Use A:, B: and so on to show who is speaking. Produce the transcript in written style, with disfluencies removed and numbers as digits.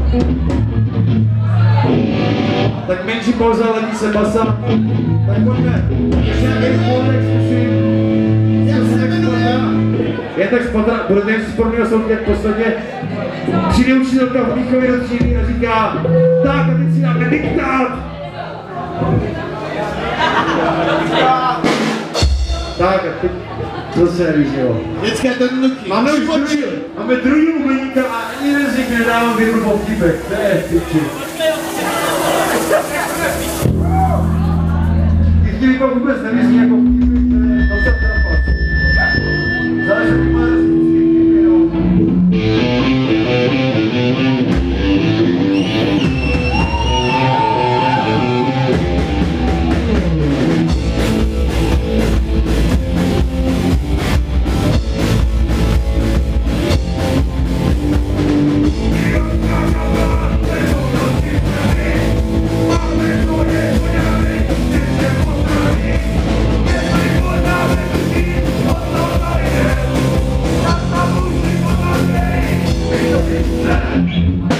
A: Tak menší pauza, ladí se basa. Tak pojďme. Ještě nějaký spolek, zkusím. Je tak spatra, budete jen sporného soutěž posledně. Přijde učitelka v výchově do třídy a říká, tak a teď si dáme diktát. Tak a teď zase nevíš, jo.
B: Vždycky je to jednoduchý.
A: Máme druhý uměníka a ani jeden z nich nedávám věru po vtipek. To je vtipčí. Ty vtipy pak vůbec nevyzní jako vtipy, to je docela trapas. Záleží, jak má vtipy, jo.
C: Yeah.